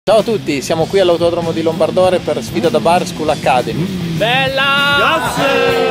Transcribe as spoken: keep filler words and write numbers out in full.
Ciao a tutti, siamo qui all'autodromo di Lombardore per sfida da bar School Academy. Bella! Grazie!